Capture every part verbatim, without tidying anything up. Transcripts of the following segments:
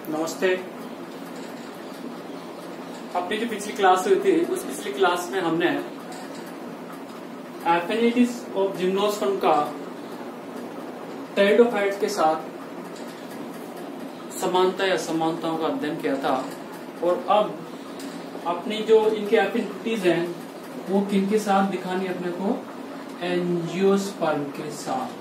नमस्ते। अपनी जो पिछली क्लास हुई थी उस पिछली क्लास में हमने एफिनिटीज ऑफ जिम्नोस्पर्म का टेरिडोफाइट्स के साथ समानता या समानताओं का अध्ययन किया था और अब अपनी जो इनके एफिनिटीज हैं वो किनके साथ दिखानी है अपने को? एंजियोस्पर्म के साथ।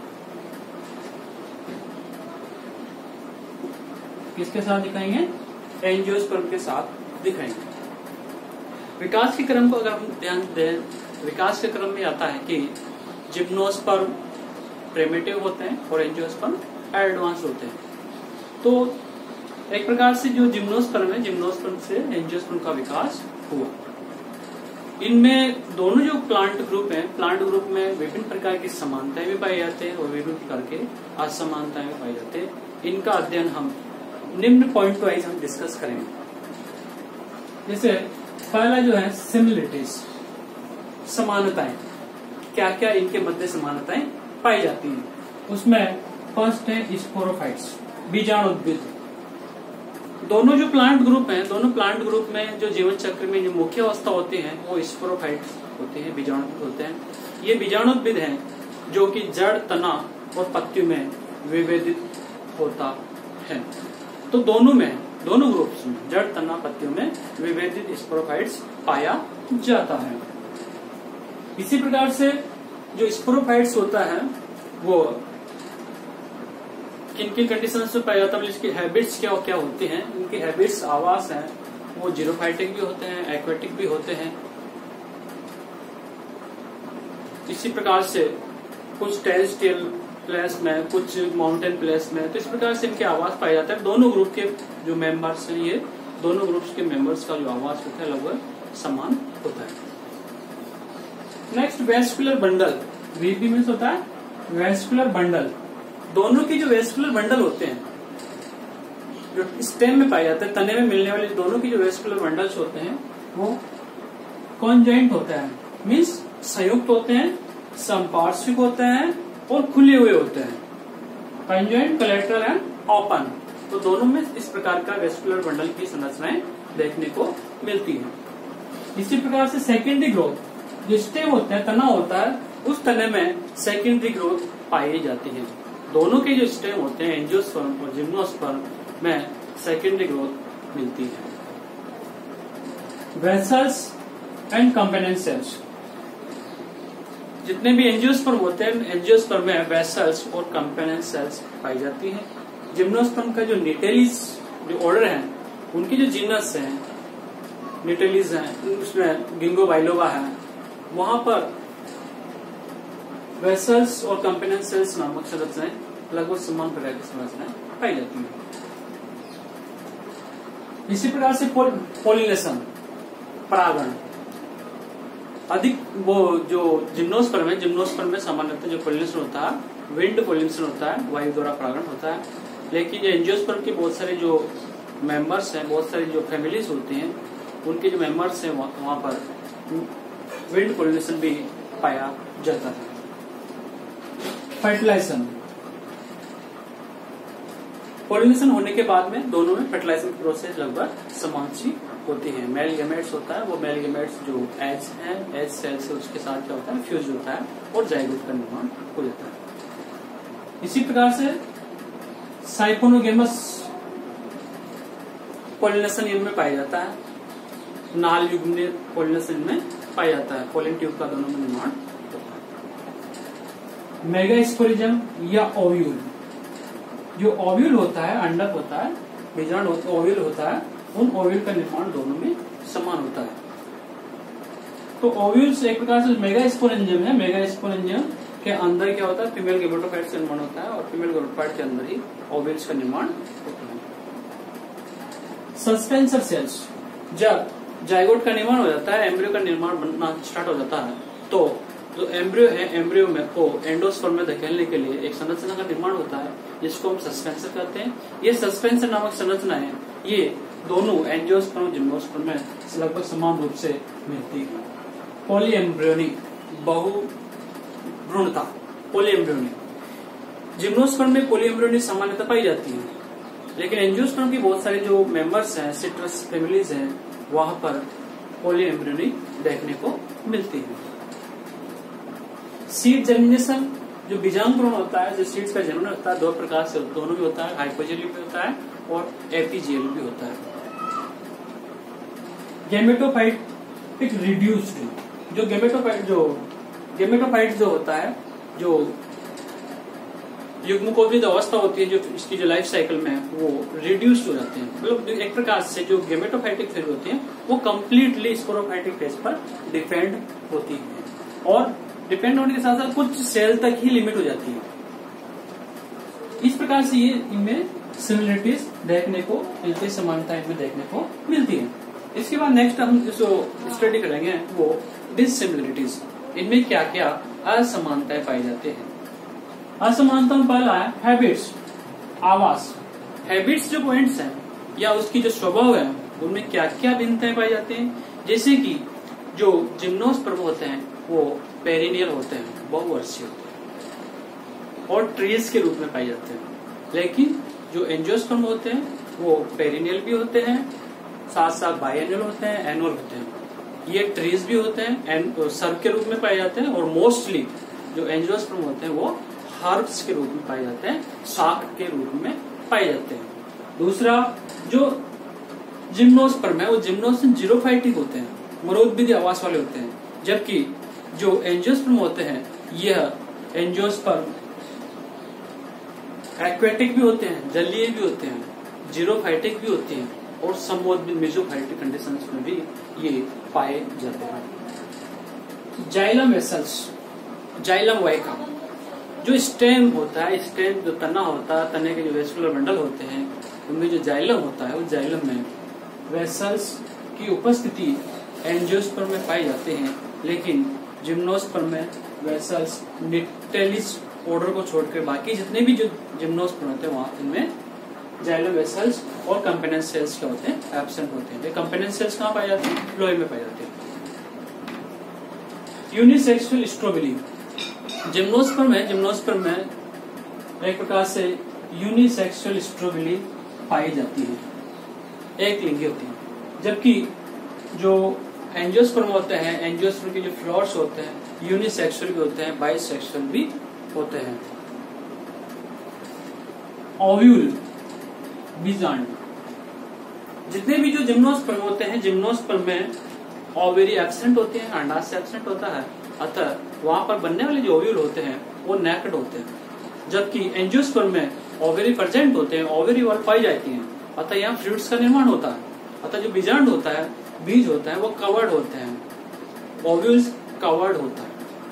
किसके साथ दिखाएंगे? एंजियोस्पर्म के साथ दिखाएंगे। विकास के क्रम को अगर हम ध्यान दें, विकास के क्रम में आता है कि जिम्नोस्पर्म प्रिमिटिव होते हैं और एंजियोस्पर्म एडवांस होते हैं। तो एक प्रकार से जो जिम्नोस्पर्म है, जिम्नोस्पर्म से एंजियोस्पर्म का विकास हुआ। इनमें दोनों जो प्लांट ग्रुप हैं, प्लांट ग्रुप में विभिन्न प्रकार की समानताएं भी पाई जाती है और विभिन्न प्रकार के असमानताएं भी पाई जाती है। इनका अध्ययन हम निम्न पॉइंट वाइज हम डिस्कस करेंगे। जैसे पहला जो है सिमिलरिटीज, समानताएं, क्या क्या इनके मध्य समानताएं पाई जाती हैं। उसमें फर्स्ट है स्पोरोफाइट्स, बीजाणुउद्भिद। दोनों जो प्लांट ग्रुप हैं, दोनों प्लांट ग्रुप में जो जीवन चक्र में जो मुख्य अवस्था होती है वो स्पोरोफाइट्स होते हैं, बीजाणुउद्भिद होते हैं। ये बीजाणुउद्भिद हैं जो कि जड़, तना और पत्तियों में विभेदित होता है। तो दोनों में, दोनों ग्रुप्स में जड़, तना, पत्तियों में विभेदित स्पोरोफाइट्स पाया जाता है। इसी प्रकार से जो स्पोरोफाइट्स होता है वो किन किन कंडीशंस में पाया जाता है, इसकी हैबिट्स क्या क्या होती हैं। इनकी हैबिट्स, आवास हैं वो जीरोफाइटिक भी होते हैं, एक्वेटिक भी होते हैं। इसी प्रकार से कुछ टेरेस्ट्रियल प्लेस में, कुछ माउंटेन प्लेस में, तो इस प्रकार से इनके आवास पाए जाते हैं। दोनों ग्रुप के जो मेंबर्स हैं, ये दोनों ग्रुप्स के मेंबर्स का जो आवास होता है लगभग समान होता है। Next vascular bundle, VP means होता है वेस्कुलर बंडल। दोनों की जो वेस्कुलर बंडल होते हैं जो स्टेम में पाए जाते हैं, तने में मिलने वाले दोनों की जो वेस्कुलर बंडल्स होते हैं वो कॉन्जॉइंट होता है, मीन्स संयुक्त होते हैं, संपार्श्विक होते हैं और खुले हुए होते हैं। Conjoint, collateral and open. तो दोनों में इस प्रकार का वेस्कुलर बंडल की संरचनाएं देखने को मिलती है। इसी प्रकार से सेकेंडरी ग्रोथ, जो स्टेम होता है, तना होता है, उस तने में सेकेंडरी ग्रोथ पाई जाती है। दोनों के जो स्टेम होते हैं, एंजियोस्पर्म और जिम्नोस्पर्म में सेकेंडरी ग्रोथ मिलती है। वेसल्स एंड कंपेनियन सेल्स, जितने भी एंजियोस्पर्म होते हैं, एंजियोस्पर्म में वेसल्स और कंपेनियन सेल्स पाई जाती हैं। जिम्नोस्पर्म का जो निटेलिस जो ऑर्डर है, उनकी जो जीनस है निटेलिस है, उसमें गिंगो बाइलोवा है, वहां पर वेसल्स और कंपेनियन सेल्स नामक संरचनाएं लगभग समान प्रकार की संरचनाएं पाई जाती हैं। इसी प्रकार से पॉलिनेशन, परागण, अधिक वो जो जिम्नोस्पर्म है, जिम्नोस्पर्म में सामान्यतः जो पॉलिनेशन होता है विंड पॉलिनेशन होता है, वायु द्वारा परागण होता है। लेकिन एंजियोस्पर्म के बहुत सारे जो मेंबर्स हैं, बहुत सारी जो फैमिलीज होती हैं, उनके जो मेंबर्स हैं वहां पर विंड पॉलिनेशन भी पाया जाता है। फर्टिलाइजेशन, पॉलिनेशन होने के बाद में दोनों में फर्टिलाइजेशन प्रोसेस लगभग समान सी होती है। मेल गेमेट्स होता है, वो मेल गेमेट्स जो एग्स हैं, एग सेल्स से उसके साथ क्या होता है, फ्यूज होता है और जाइगोट का निर्माण हो जाता है। इसी प्रकार से साइपोनोगेमस पॉलिनेशन इनमें पाया जाता है। नाल युग्म पॉलिनेशन में पाया जाता है, पॉलिन ट्यूब का दोनों में निर्माण होता है। मेगास्पोरिज्म या ओव्यूल, जो ओव्यूल होता है, अंडक होता है, बीजाणु ओव्यूल होता है, उन ओव्यूल का निर्माण दोनों में समान होता है। तो ओव्यूल्स एक प्रकार से मेगास्पोरेंजियम है। मेगास्पोरेंजियम के अंदर क्या होता है, फीमेल गैमेटोफाइट का निर्माण होता है और फीमेल गैमेटोफाइट के अंदर ही ओव्यूल्स का निर्माण होता है। सस्पेंसर सेल्स, जब जाइगोट का निर्माण हो जाता है, एम्ब्रियो का निर्माण बनना स्टार्ट हो जाता है, तो जो एम्ब्रियो है, एम्ब्रियो में को एंडोस्पर्म में धकेलने के लिए एक संरचना का निर्माण होता है जिसको हम सस्पेंसर कहते हैं। ये सस्पेंसर नामक संरचना है, ये दोनों एंजियोस्पर्म और जिम्नोस्पर्म में लगभग समान रूप से मिलती है। पॉलीएम्ब्रियोनिक, बहुभ्रूणता, पॉलीएम्ब्रियोनिक, जिम्नोस्पर्म में पॉलीएम्ब्रियोनिक सामान्यता पाई जाती है लेकिन एंजियोस्पर्म की बहुत सारे जो मेंबर्स हैं, सिट्रस फैमिलीज हैं, वहां पर पॉली एम्ब्रियोनी देखने को मिलती है। सीड जर्मिनेशन, जो बीजांकुरण होता है, जो सीड्स का जन्म होता है, दो प्रकार से दोनों भी होता है, हाइपोजेनिक भी होता है और एपीजियल भी होता है। गैमेटोफाइट रिड्यूस्ड, जो गैमेटोफाइट जो गैमेटोफाइट जो होता है, जो युग्मकोद्भिद अवस्था होती है, जो इसकी जो लाइफ साइकिल में है, वो रिड्यूस्ड हो जाते हैं। मतलब एक प्रकार से जो गैमेटोफाइटिक फेज होती है वो कम्प्लीटली स्पोरोफाइटिक फेज पर डिपेंड होती है और डिपेंड होने के साथ साथ कुछ सेल तक ही लिमिट हो जाती है। इस प्रकार से ये इनमें सिमिलरिटीज देखने को मिलती है, समानता इनमें देखने को मिलती है। इसके बाद नेक्स्ट हम जो स्टडी करेंगे वो डिससिमिलरिटीज, इनमें क्या क्या असमानताएं पाई जाती है। असमानता में पहला है हैबिट्स, आवास। हैबिट्स जो पॉइंट्स हैं या उसकी जो स्वभाव है उनमें क्या क्या भिन्नताएं पाई जाती हैं। जैसे कि जो जिम्नोस्पर्म होते हैं वो पेरिनियल होते हैं, बहुवर्षीय होते हैं और ट्रीज के रूप में पाए जाते हैं। लेकिन जो एंजियोस्पर्म होते हैं वो पेरिनियल भी होते हैं, साथ साथ बाइएनुअल होते हैं, एनुअल होते हैं। ये ट्रीज भी होते हैं, सर्व के रूप में पाए जाते हैं और मोस्टली जो एंजियोस्पर्म होते हैं वो हर्ब्स के रूप में पाए जाते हैं, शाक के रूप में पाए जाते हैं। दूसरा जो जिम्नोस्पर्म है वो जिम्नोस्पर्म जीरोफाइटिक होते हैं, मरोद्भिदी आवास वाले होते हैं, जबकि जो एंजियोस्पर्म होते हैं यह एंजियोस्पर्म एक्वेटिक भी होते हैं, जलीय भी होते हैं, जीरोफाइटिक भी होते हैं और समवत मेसोफाइटिक कंडीशंस में भी ये पाए जाते हैं। जाइलम वेसल्स, जाइलम वाइका, जो स्टेम होता है, स्टेम जो तना होता है, तने के जो वेस्कुलर बंडल होते हैं उनमें जो जाइलम होता है, उस जाइलम में वेसल्स की उपस्थिति एंजियोस्पर्म में पाई जाते हैं। लेकिन जिम्नोस्पर्म में वेसल्स निटेलिस ऑर्डर को छोड़कर बाकी जितने भी जो जिम्नोस्पर्म होते हैं वहां इनमें जाइलम वेसल्स और कंपेनेंट सेल्स क्या होते हैं, एब्सेंट होते हैं। कंपेनेंट सेल्स कहाँ पाए जाते हैं, फ्लोएम में पाए जाते हैं। यूनिसेक्सुअल स्ट्रोबिली, जिम्नोस्पर्म है, जिम्नोस्पर्म में एक प्रकार से यूनिसेक्सुअल स्ट्रोबिली पाई जाती है, एक लिंगी होती है। जबकि जो एंजियोस्पर्म होते हैं, एंजियोस्पर्म के जो फ्लोर्स होते हैं यूनिसेक्सुअल भी होते हैं, बाइसेक्सुअल भी होते हैं। ओव्यूल, बीजांड, जितने भी जो जिम्नोस्पर्म होते हैं, जिम्नोस्पर्म में ओवेरी एब्सेंट होती है, अंडाशय एब्सेंट होता है, अतः वहां पर बनने वाले जो ओव्यूल होते हैं वो नेकेड होते हैं। जबकि एंजियोस्पर्म में ओवेरी प्रेजेंट होते हैं, ओवेरी वॉल पाई जाती है, अतः यहाँ फ्लूइड्स का निर्माण होता है। अतः जो बीजांड होता है, बीज होता है, वो कवर्ड होते हैं, ओव्यूल्स कवर्ड होता है।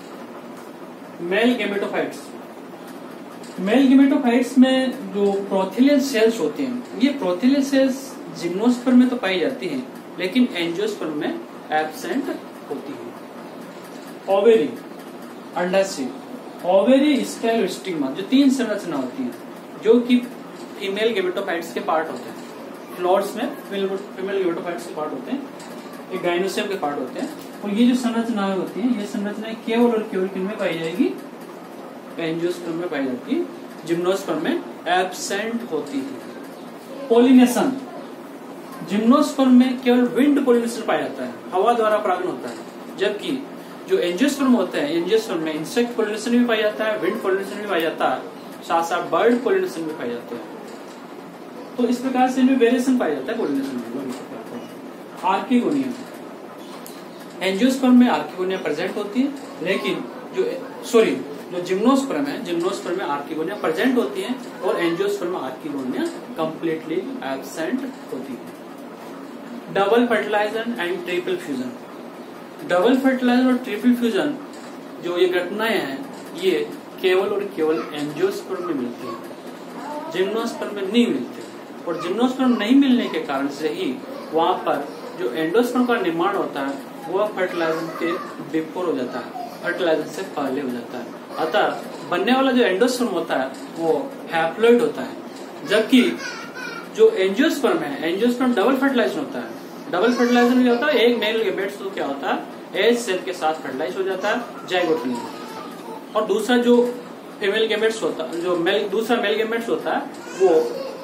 मेल गेमेटोफाइट्स, मेल गेमेटोफाइट्स में जो प्रोथिलियल सेल्स होते हैं, ये प्रोथिलियल सेल्स जिम्नोस्पर्म में तो पाई जाती है लेकिन एंजियोस्पर्म में एब्सेंट होती है। ओवेरी, अंडाशय, ओवेरी, स्टाइल, स्टिग्मा, जो तीन संरचना होती है जो कि फीमेल गेमेटोफाइट्स के पार्ट होते हैं। फ्लोर्स में फीमेल गेमेटोफाइट्स के पार्ट होते हैं, एक गाइनोसियम के पार्ट होते हैं। और ये जो संरचनाएं होती हैं, ये संरचनाएं केवल और केवल किनमें पाई जाएगी, एंजियोस्पर्म में पाई जाती है, जिम्नोस्पर्म में एब्सेंट होती है। पोलिनेशन, जिम्नोस्पर्म में केवल विंड पोलिनेशन पाया जाता है, हवा द्वारा परागण होता है। जबकि जो एंजियोस्पर्म होते हैं, एंजियोस्पर्म में इंसेक्ट पोलिनेशन भी पाया जाता है, विंड पोलिनेशन भी पाया जाता है, साथ साथ बर्ड पोलिनेशन भी पाए जाते हैं। तो इस प्रकार से इनमें वेरिएशन पाया जाता है पोलिनेशन में। आर्किगोनिया, एंजियोस्पर्म में आर्किगोनिया प्रेजेंट होती है, लेकिन जो सॉरी जो जिम्नोस्पर्म है, जिम्नोस्पर्म में आर्किगोनिया प्रेजेंट होती है और एंजियोस्पर्म में आर्किगोनिया कंप्लीटली एब्सेंट होती है। Double fertilization and triple fusion, double fertilizer और ट्रिपल फ्यूजन जो ये घटनाएं हैं ये केवल और केवल एंजियोस्पर्म में मिलती है, जिम्नोस्पर्म में नहीं मिलती। और जिम्नोस्पर्म नहीं मिलने के कारण से ही वहां पर जो एंडोस्पर्म का निर्माण होता है वह फर्टिलाइजर के बिफोर हो जाता है, फर्टिलाइजर से पहले हो जाता है। अतः बनने वाला जो एंडोस्पर्म होता है वो हैप्लॉइड होता है, जबकि जो एंजियोस्पर्म है, एंजियोस्पर्म डबल फर्टिलाइजेशन होता है। डबल फर्टिलाइजेशन क्या होता है, एक मेल गेमेट्स तो क्या होता है, एज सेल के साथ फर्टिलाइज हो जाता है जाइगोट में, और दूसरा जो फीमेल गेमेट्स होता है, जो मेल दूसरा मेल गेमेट्स होता है वो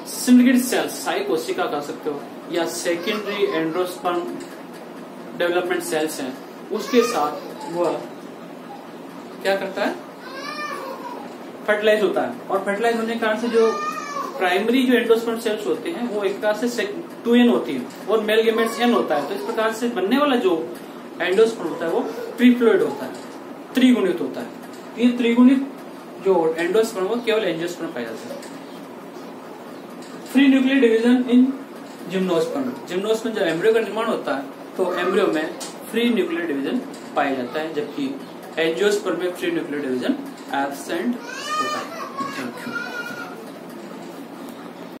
सिंडिकेट सेल्स साई कोशिका कह सकते हो या सेकेंडरी एंडोस्पर्म डेवलपमेंट सेल्स हैं, उसके साथ वह क्या करता है, फर्टिलाइज होता है। और फर्टिलाइज होने के कारण से जो प्राइमरी जो एंडोस्पर्म सेल्स होते हैं वो एक प्रकार से टू एन होती है और मेल गेमेट्स एन होता है। तो इस प्रकार से बनने वाला जो एंडोस्पर्म होता है वो ट्रिप्लोइड होता है, त्रिगुणित होता है। ये त्रिगुणित जो एंडोस्पर्म वो केवल एंजियोस्पर्म पाया जाता है। Free nuclear division in gymnosperm, gymnosperm जब एम्ब्रियो का निर्माण होता है तो एम्ब्रियो में फ्री न्यूक्लियर डिवीजन पाया जाता है, जबकि एंजियोस्पर्म में फ्री न्यूक्लियर डिवीजन एब्सेंट होता है।